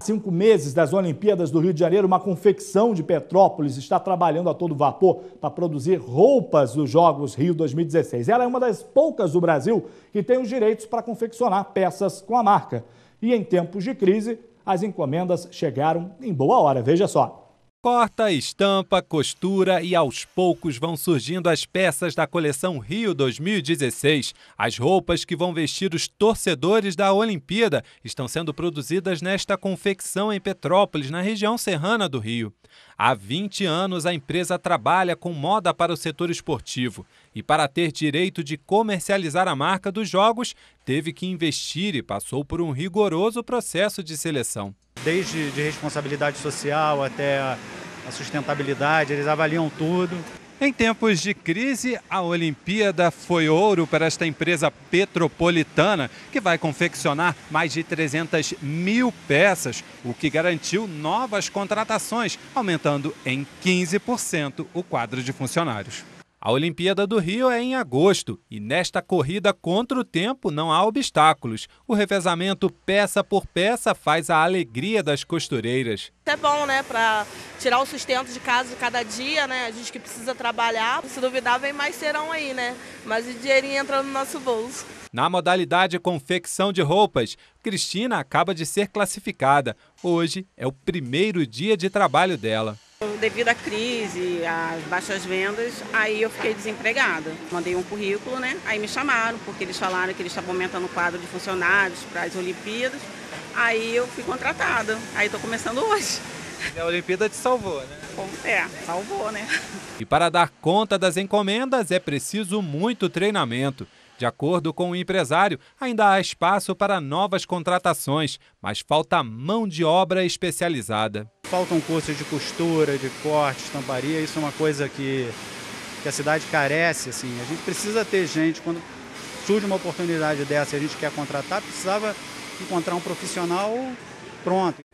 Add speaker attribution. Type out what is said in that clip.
Speaker 1: 5 meses das Olimpíadas do Rio de Janeiro, uma confecção de Petrópolis está trabalhando a todo vapor para produzir roupas dos Jogos Rio 2016. Ela é uma das poucas do Brasil que tem os direitos para confeccionar peças com a marca. E em tempos de crise, as encomendas chegaram em boa hora. Veja só.
Speaker 2: Corta, estampa, costura e aos poucos vão surgindo as peças da coleção Rio 2016. As roupas que vão vestir os torcedores da Olimpíada estão sendo produzidas nesta confecção em Petrópolis, na região serrana do Rio. Há 20 anos a empresa trabalha com moda para o setor esportivo e para ter direito de comercializar a marca dos Jogos, teve que investir e passou por um rigoroso processo de seleção.
Speaker 3: Desde de responsabilidade social até a sustentabilidade, eles avaliam tudo.
Speaker 2: Em tempos de crise, a Olimpíada foi ouro para esta empresa petropolitana, que vai confeccionar mais de 300 mil peças, o que garantiu novas contratações, aumentando em 15% o quadro de funcionários. A Olimpíada do Rio é em agosto e nesta corrida contra o tempo não há obstáculos. O revezamento peça por peça faz a alegria das costureiras.
Speaker 4: É bom, né, para tirar o sustento de casa de cada dia, né, a gente que precisa trabalhar. Se duvidar, vem mais serão aí, né, mas o dinheirinho entra no nosso bolso.
Speaker 2: Na modalidade confecção de roupas, Cristina acaba de ser classificada. Hoje é o primeiro dia de trabalho dela.
Speaker 5: Devido à crise, às baixas vendas, aí eu fiquei desempregada. Mandei um currículo, né? Aí me chamaram, porque eles falaram que eles estavam aumentando o quadro de funcionários para as Olimpíadas. Aí eu fui contratada. Aí estou começando hoje.
Speaker 2: A Olimpíada te salvou, né?
Speaker 5: Salvou, né?
Speaker 2: E para dar conta das encomendas é preciso muito treinamento. De acordo com o empresário, ainda há espaço para novas contratações, mas falta mão de obra especializada.
Speaker 3: Faltam cursos de costura, de corte, estamparia, isso é uma coisa que a cidade carece. Assim. A gente precisa ter gente, quando surge uma oportunidade dessa e a gente quer contratar, precisava encontrar um profissional pronto.